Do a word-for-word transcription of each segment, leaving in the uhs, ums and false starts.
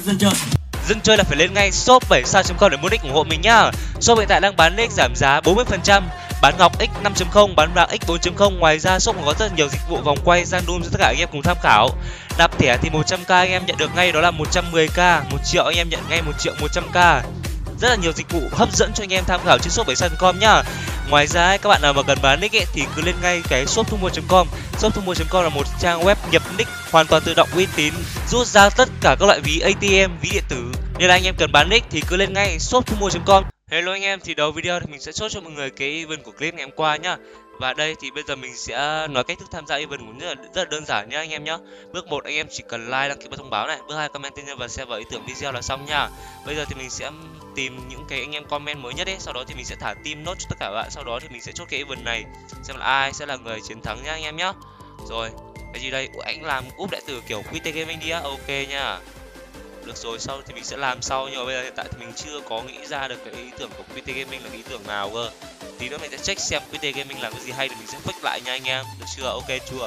dân chơi. Dân chơi là phải lên ngay shop bảy sao chấm com để mua nick ủng hộ mình nhá. Shop hiện tại đang bán nick giảm giá bốn mươi phần trăm, bán ngọc x năm chấm không, bán vàng x bốn chấm không. Ngoài ra shop còn có rất nhiều dịch vụ vòng quay random cho tất cả anh em cùng tham khảo. Nạp thẻ thì một trăm k anh em nhận được ngay đó là một trăm mười k, một triệu anh em nhận ngay một triệu một trăm k. Rất là nhiều dịch vụ hấp dẫn cho anh em tham khảo trên shop bảy sao chấm com nhá. Ngoài ra ấy, các bạn nào mà cần bán nick ấy, thì cứ lên ngay cái shop thu mua chấm com. Shop thu mua chấm com là một trang web nhập nick hoàn toàn tự động, uy tín, rút ra tất cả các loại ví a tê em, ví điện tử. Nên là anh em cần bán nick thì cứ lên ngay shop thu mua chấm com. Hello anh em, thì đầu video thì mình sẽ chốt cho mọi người cái event của clip ngày hôm qua nhá. Và đây thì bây giờ mình sẽ nói cách thức tham gia event cũng rất là, rất là đơn giản nhá anh em nhá. Bước một anh em chỉ cần like, đăng ký bật thông báo này. Bước hai comment tên nhân và share vào ý tưởng video là xong nha. Bây giờ thì mình sẽ tìm những cái anh em comment mới nhất ấy, sau đó thì mình sẽ thả team nốt cho tất cả các bạn. Sau đó thì mình sẽ chốt cái event này xem là ai sẽ là người chiến thắng nhá anh em nhá. Rồi, cái gì đây? Ủa, anh làm úp đại tử kiểu quy tê Gaming đi á. Ok nha. Được rồi, sau thì mình sẽ làm sau, nhưng mà bây giờ hiện tại thì mình chưa có nghĩ ra được cái ý tưởng của quy tê Gaming là cái ý tưởng nào cơ. Tí nữa mình sẽ check xem quy tê Gaming làm cái gì hay thì mình sẽ fake lại nha anh em. Được chưa? Ok chưa?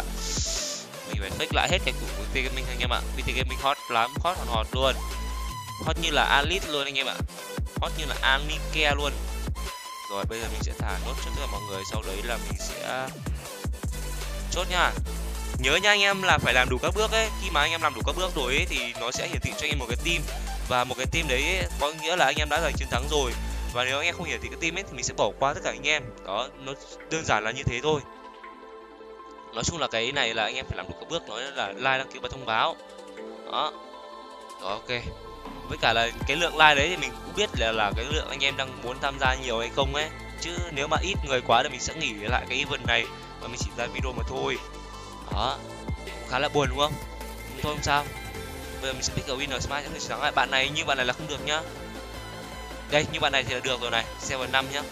Mình phải fake lại hết cái của quy tê Gaming anh em ạ. quy tê Gaming hot lắm, hot hòn hot luôn. Hot như là Alice luôn anh em ạ. Hot như là Anike luôn. Rồi bây giờ mình sẽ thả nốt cho tất cả mọi người, sau đấy là mình sẽ chốt nha. Nhớ nha anh em là phải làm đủ các bước ấy. Khi mà anh em làm đủ các bước rồi ấy, thì nó sẽ hiển thị cho anh em một cái team. Và một cái team đấy ấy, có nghĩa là anh em đã giành chiến thắng rồi. Và nếu anh em không hiển thị cái team ấy thì mình sẽ bỏ qua tất cả anh em. Đó, nó đơn giản là như thế thôi. Nói chung là cái này là anh em phải làm đủ các bước. Nó là like, đăng ký và thông báo. Đó. Đó, ok. Với cả là cái lượng like đấy thì mình cũng biết là, là cái lượng anh em đang muốn tham gia nhiều hay không ấy. Chứ nếu mà ít người quá thì mình sẽ nghỉ lại cái event này và mình chỉ ra video mà thôi. Đó, khá là buồn đúng không? Thôi không sao. Bây giờ mình sẽ pick a winner smart cho người chiến thắng lại. Bạn này như bạn này là không được nhá. Đây, như bạn này thì là được rồi này, seven năm nhá.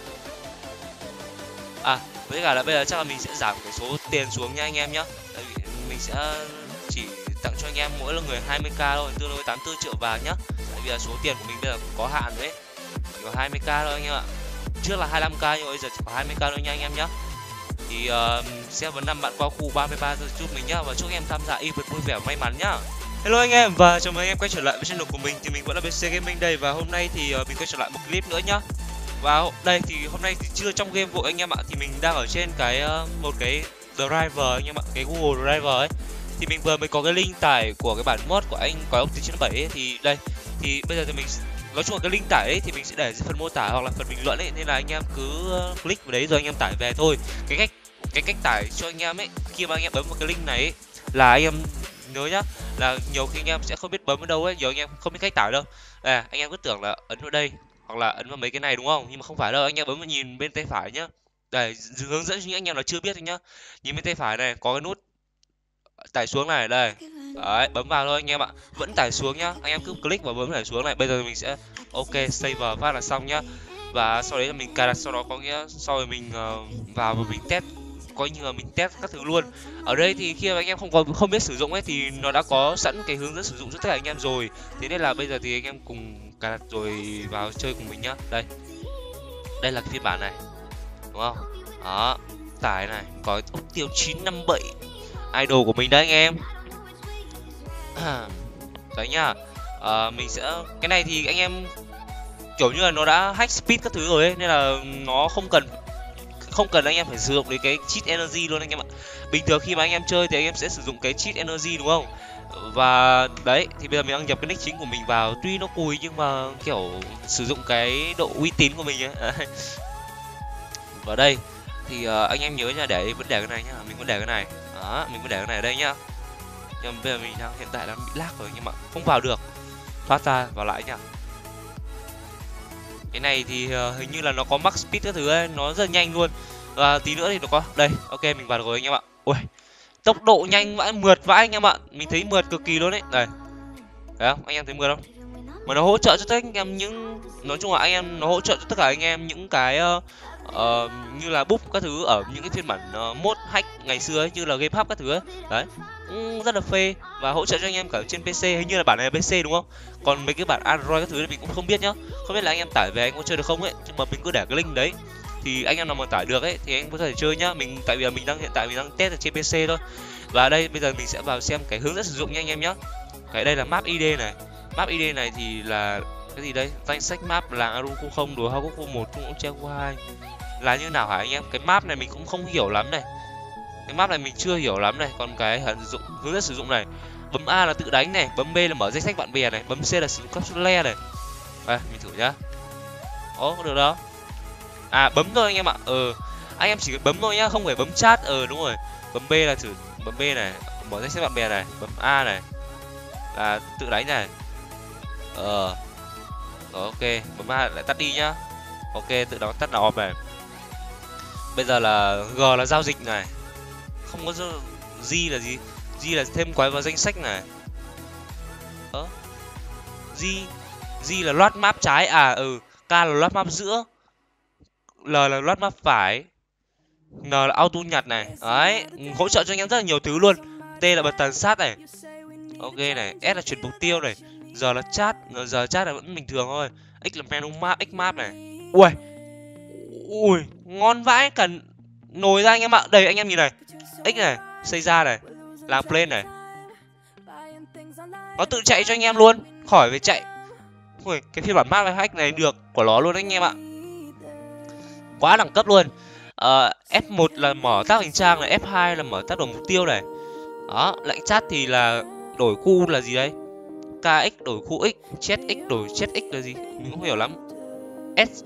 À, với cả là bây giờ chắc là mình sẽ giảm cái số tiền xuống nha anh em nhá. Tại vì mình sẽ chỉ tặng cho anh em mỗi là người hai mươi k thôi, tương đương với tám mươi tư triệu vàng nhá. Tại vì là số tiền của mình bây giờ có hạn đấy. Chỉ có hai mươi k thôi anh em ạ. Trước là hai mươi lăm k nhưng mà bây giờ chỉ có hai mươi k thôi nha anh em nhá. Thì uh, sẽ vấn năm bạn qua khu ba mươi ba giờ giúp mình nhá, và chúc em tham gia event vui vẻ may mắn nhá. Hello anh em và chào mừng anh em quay trở lại với channel của mình. Thì mình vẫn là bê xê Gaming đây, và hôm nay thì uh, mình quay trở lại một clip nữa nhá. Và đây thì hôm nay thì chưa trong game vội anh em ạ, thì mình đang ở trên cái uh, một cái driver anh em ạ, cái Google Driver ấy. Thì mình vừa mới có cái link tải của cái bản mod của anh có ông chín bảy ấy, thì đây thì bây giờ thì mình nói chung là cái link tải ấy thì mình sẽ để dưới phần mô tả hoặc là phần bình luận ấy, nên là anh em cứ click vào đấy rồi anh em tải về thôi. Cái cách cái cách tải cho anh em ấy, khi mà anh em bấm vào cái link này ấy, là anh em nhớ nhá, là nhiều khi anh em sẽ không biết bấm ở đâu ấy, nhiều anh em không biết cách tải đâu. À, anh em cứ tưởng là ấn vào đây hoặc là ấn vào mấy cái này đúng không, nhưng mà không phải đâu. Anh em bấm vào nhìn bên tay phải nhá, đây hướng dẫn cho những anh em là chưa biết thôi nhá. Nhìn bên tay phải này có cái nút tải xuống này, đây đấy, bấm vào thôi anh em ạ, vẫn tải xuống nhá. Anh em cứ click vào bấm tải xuống này. Bây giờ mình sẽ ok save vào phát là xong nhá. Và sau đấy là mình cài đặt, sau đó có nghĩa sau rồi mình uh, vào và mình test, coi như là mình test các thứ luôn. Ở đây thì khi mà anh em không có không biết sử dụng ấy thì nó đã có sẵn cái hướng dẫn sử dụng cho tất cả anh em rồi. Thế nên là bây giờ thì anh em cùng cài đặt rồi vào chơi cùng mình nhá. Đây, đây là cái phiên bản này đúng không? Đó, tải này có ốc tiêu chín năm bảy idol của mình đấy anh em. Đấy nhá. À, mình sẽ cái này thì anh em kiểu như là nó đã hack speed các thứ rồi ấy, nên là nó không cần không cần anh em phải sử dụng đến cái cheat energy luôn anh em ạ. Bình thường khi mà anh em chơi thì anh em sẽ sử dụng cái cheat energy đúng không? Và đấy thì bây giờ mình đang nhập cái nick chính của mình vào, tuy nó cùi nhưng mà kiểu sử dụng cái độ uy tín của mình ấy. Vào đây thì uh, anh em nhớ nha, để vẫn để cái này nhá, mình vẫn để cái này. Đó, mình vẫn để cái này ở đây nhá. Nhưng mà bây giờ mình đang hiện tại đang bị lag rồi nhưng mà không vào được. Thoát ra vào lại nhá. Cái này thì uh, hình như là nó có max speed các thứ ấy, nó rất nhanh luôn. Và tí nữa thì nó có đây, ok mình vào được rồi anh em ạ. Ui, tốc độ nhanh vãi, mượt vãi anh em ạ. Mình thấy mượt cực kỳ luôn đấy. Đây, thấy không? Anh em thấy mượt không? Mà nó hỗ trợ cho tất anh em những, nói chung là anh em nó hỗ trợ cho tất cả anh em những cái uh, uh, như là búp các thứ ở những cái phiên bản uh, mod hack ngày xưa ấy, như là game hub các thứ ấy. Đấy, cũng rất là phê và hỗ trợ cho anh em cả trên pê xê, hình như là bản này là pê xê đúng không? Còn mấy cái bản Android các thứ thì mình cũng không biết nhá. Không biết là anh em tải về anh có chơi được không ấy, nhưng mà mình cứ để cái link đấy. Thì anh em nào mà tải được ấy thì anh có thể chơi nhá. Mình tại vì mình đang hiện tại mình đang test ở trên pê xê thôi. Và đây bây giờ mình sẽ vào xem cái hướng dẫn sử dụng nha anh em nhá. Cái đây là map i đê này. Map i đê này thì là cái gì đây? Danh sách map là Aru khu không, đùa Hao khu một, cũng treo khu hai. Là như nào hả anh em? Cái map này mình cũng không hiểu lắm này. Cái map này mình chưa hiểu lắm này. Còn cái sử dụng hướng dẫn sử dụng này, bấm A là tự đánh này, bấm B là mở danh sách bạn bè này, bấm C là sử dụng capsule này. À, mình thử nhá. Ồ, có được đâu? À, bấm thôi anh em ạ. Ừ, anh em chỉ cần bấm thôi nhá, không phải bấm chat. ờ đúng rồi, bấm B là thử, bấm B này mở danh sách bạn bè này, bấm A này là tự đánh này. Ờ rồi, ok, bấm A lại tắt đi nhá. Ok, tự động tắt là off này. Bây giờ là G là giao dịch này, không có G là gì? G là thêm quái vào danh sách này. Ơ, G G là loát map trái à? Ừ, K là loát map giữa, L là loát map phải, N là auto nhặt này. Đấy, hỗ trợ cho anh em rất là nhiều thứ luôn. T là bật tần sát này. Ok này, S là chuyển mục tiêu này, giờ là chat, giờ chat là vẫn bình thường thôi. X là menu map, X map này. Ui, ui, ngon vãi, cần nồi ra anh em ạ. Đây anh em nhìn này, X này, xây ra này, làm plane này, nó tự chạy cho anh em luôn, khỏi phải chạy. Ui, cái phiên bản map hack này được của nó luôn anh em ạ, quá đẳng cấp luôn. uh, F một là mở tác hành trang này, F hai là mở tác đồ mục tiêu này. Đó, lệnh chat thì là đổi khu là gì đấy? ca ích đổi khu X, chat X đổi chat X là gì? Mình không hiểu lắm. S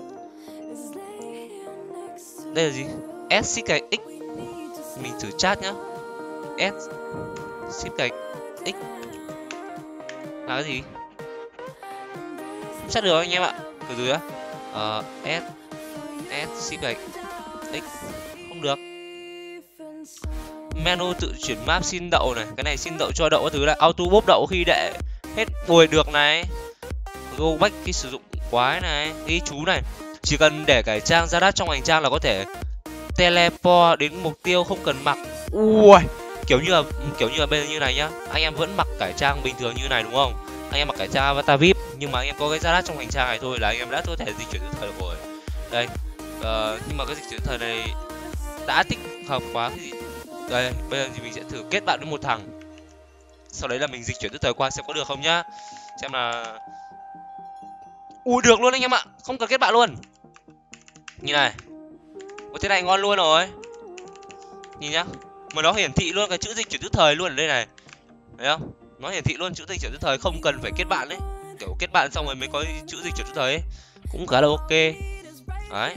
đây là gì? S ship cái X. Mình thử chat nhá. S ship cái X là cái gì? Không chắc được anh em ạ. Từ từ á. Ờ, S S ship cái X không được. Menu tự chuyển map xin đậu này, cái này xin đậu cho đậu các thứ là auto bốp đậu khi đệ hết bồi được này. Go back khi sử dụng quái này, ghi chú này, chỉ cần để cải trang ra đắt trong hành trang là có thể teleport đến mục tiêu không cần mặc. Ui, kiểu như là kiểu như là bây giờ như này nhá, anh em vẫn mặc cải trang bình thường như này đúng không? Anh em mặc cải trang avatar vi ai pi nhưng mà anh em có cái ra đắt trong hành trang này thôi là anh em đã có thể di chuyển từ thời được rồi. Đây, uh, nhưng mà cái dịch chuyển thời này đã tích hợp quá cái gì. Đây, bây giờ thì mình sẽ thử kết bạn với một thằng, sau đấy là mình dịch chuyển từ thời qua xem có được không nhá. Xem là ui được luôn anh em ạ, không cần kết bạn luôn. Như này, có thế này ngon luôn rồi. Nhìn nhá, mà nó hiển thị luôn cái chữ dịch chuyển từ thời luôn ở đây này, thấy không? Nó hiển thị luôn chữ dịch chuyển từ thời, không cần phải kết bạn đấy. Kiểu kết bạn xong rồi mới có chữ dịch chuyển từ thời ấy, cũng khá là ok. Đấy,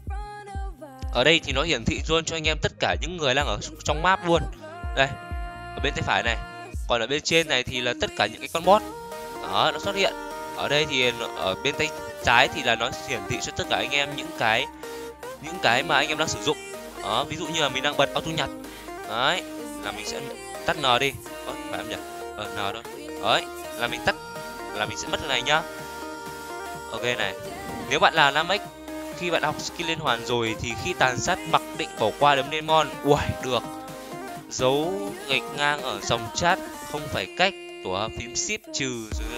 ở đây thì nó hiển thị luôn cho anh em tất cả những người đang ở trong map luôn. Đây, ở bên tay phải này, còn ở bên trên này thì là tất cả những cái con boss đó nó xuất hiện. Ở đây thì ở bên tay trái thì là nó hiển thị cho tất cả anh em những cái những cái mà anh em đang sử dụng. Đó, ví dụ như là mình đang bật auto nhặt, đấy là mình sẽ tắt N đi. Ơ, phải không nhỉ? Ờ, N thôi. Đấy, là mình tắt, là mình sẽ mất cái này nhá. Ok này, nếu bạn là năm x, khi bạn học skill liên hoàn rồi thì khi tàn sát mặc định bỏ qua đấm lên mon. Ui, được. Dấu gạch ngang ở dòng chat không phải cách, tổ hợp phím shift trừ.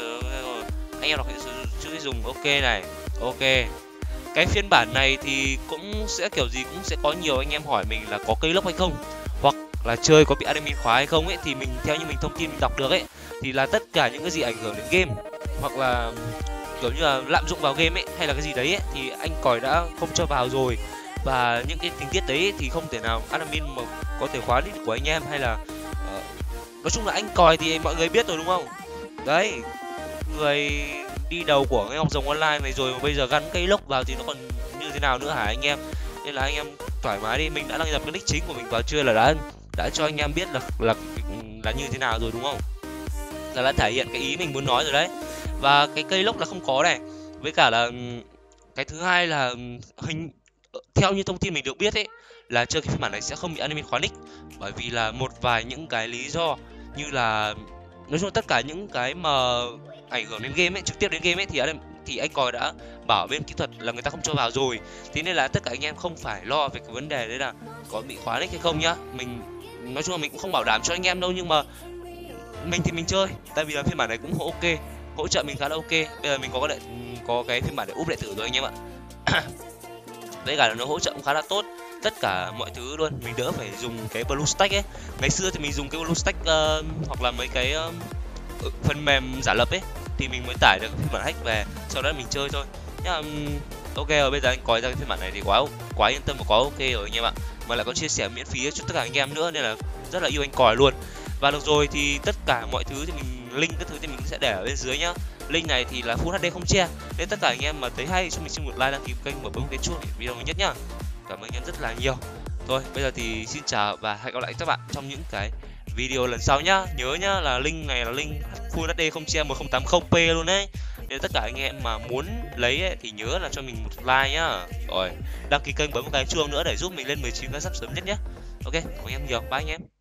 Anh em đọc chữ dùng ok này. Ok. Cái phiên bản này thì cũng sẽ kiểu gì cũng sẽ có nhiều anh em hỏi mình là có cây lốc hay không, hoặc là chơi có bị admin khóa hay không ấy, thì mình theo như mình thông tin mình đọc được ấy thì là tất cả những cái gì ảnh hưởng đến game hoặc là kiểu như là lạm dụng vào game ấy hay là cái gì đấy ấy, thì anh còi đã không cho vào rồi. Và những cái tình tiết đấy thì không thể nào admin mà có thể khóa list của anh em hay là uh, nói chung là anh còi thì mọi người biết rồi đúng không? Đấy, người đi đầu của cái học rồng online này rồi mà bây giờ gắn cây lốc vào thì nó còn như thế nào nữa hả anh em? Nên là anh em thoải mái đi, mình đã đăng nhập cái nick chính của mình vào chưa là đã đã cho anh em biết là là là như thế nào rồi đúng không? Là đã thể hiện cái ý mình muốn nói rồi đấy. Và cái cây lốc là không có này. Với cả là cái thứ hai là hình theo như thông tin mình được biết ấy là chơi cái phiên bản này sẽ không bị admin khóa nick, bởi vì là một vài những cái lý do như là nói chung tất cả những cái mà ảnh hưởng đến game ấy, trực tiếp đến game ấy thì thì anh còi đã bảo bên kỹ thuật là người ta không cho vào rồi. Thế nên là tất cả anh em không phải lo về cái vấn đề đấy là có bị khóa nick hay không nhá. Mình nói chung là mình cũng không bảo đảm cho anh em đâu, nhưng mà mình thì mình chơi tại vì là phiên bản này cũng ok, hỗ trợ mình khá là ok. Bây giờ mình có cái có cái phiên bản để úp đệ tử rồi anh em ạ. Với cả là nó hỗ trợ cũng khá là tốt tất cả mọi thứ luôn, mình đỡ phải dùng cái BlueStack ấy. Ngày xưa thì mình dùng cái BlueStack uh, hoặc là mấy cái uh, phần mềm giả lập ấy thì mình mới tải được phiên bản hack về, sau đó mình chơi thôi nhá. Um, ok rồi, bây giờ anh coi ra cái phiên bản này thì quá quá yên tâm và quá ok rồi anh em ạ, mà lại có chia sẻ miễn phí cho tất cả anh em nữa nên là rất là yêu anh còi luôn. Và được rồi, thì tất cả mọi thứ thì mình link các thứ thì mình sẽ để ở bên dưới nhá. Link này thì là Full hát đê không che, nên tất cả anh em mà thấy hay cho mình xin một like, đăng ký kênh và bấm cái chuông để video mới nhất nhá. Cảm ơn anh em rất là nhiều. Thôi bây giờ thì xin chào và hẹn gặp lại các bạn trong những cái video lần sau nhá. Nhớ nhá là link này là link Full hát đê không che một không tám không p luôn đấy, nên tất cả anh em mà muốn lấy ấy, thì nhớ là cho mình một like nhá. Rồi đăng ký kênh, bấm một cái chuông nữa để giúp mình lên mười chín cái sub sớm nhất nhé. Ok, cảm ơn em nhiều, bye anh em.